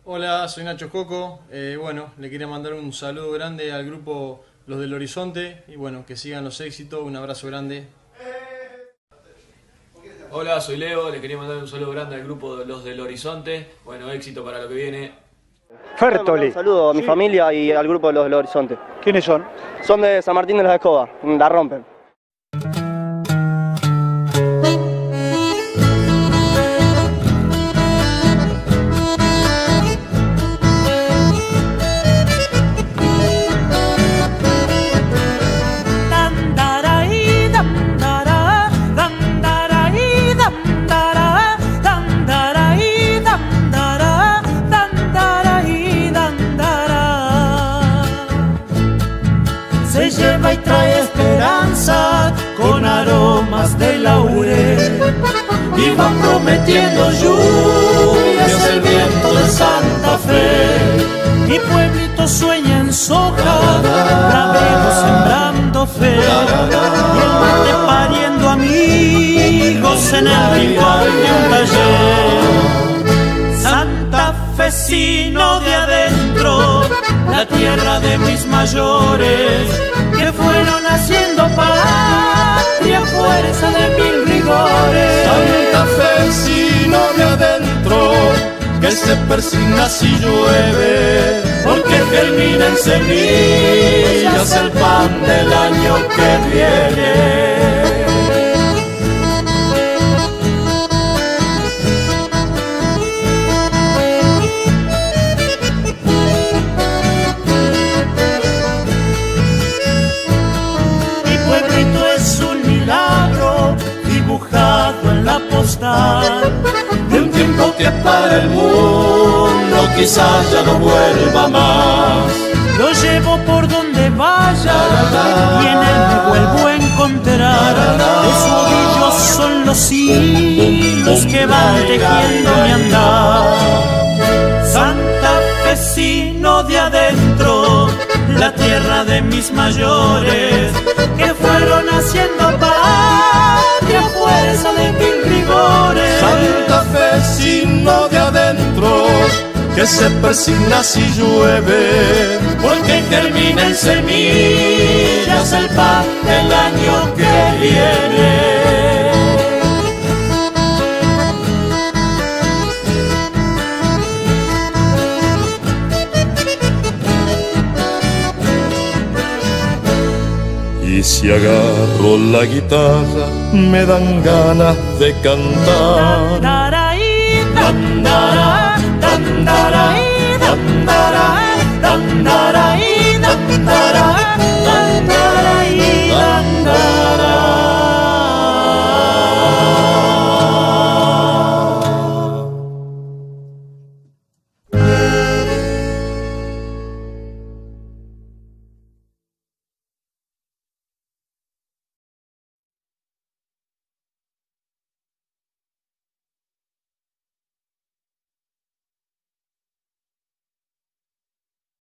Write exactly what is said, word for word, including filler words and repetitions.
Hola, soy Nacho Coco. Eh, bueno, le quería mandar un saludo grande al grupo Los del Horizonte y bueno, que sigan los éxitos. Un abrazo grande. Hola, soy Leo, le quería mandar un saludo grande al grupo de Los del Horizonte. Bueno, éxito para lo que viene. Fertoli. Un saludo a mi Sí. familia y al grupo de Los del Horizonte. ¿Quiénes son? Son de San Martín de las Escobas, la rompen. Se lleva y trae esperanza con aromas de laurel y va prometiendo lluvias el viento de Santa Fe. Mi pueblito sueña en soja, labrego sembrando fe y el mate pariendo amigos en el rincón de un taller. Santafesino de adentro, la tierra de mis mayores, que fueron haciendo patria fuerza de mil rigores. Santafesino de adentro, que se persigna si llueve, porque germina en semillas el pan del año que viene. Dibujado en la postal de un tiempo que para el mundo quizás ya no vuelva más. Lo llevo por donde vaya y en él me vuelvo a encontrar. De su ovillo son los hilos que van tejiendo mi andar. Santafesino de adentro, la tierra de mis mayores, que fueron haciendo patria fuerza de mil rigores. Santafesino de adentro, que se persigna si llueve, porque termina en semillas el pan del año que viene. y si agarro la guitarra me dan ganas de cantar. Dandaraí, dandaraí.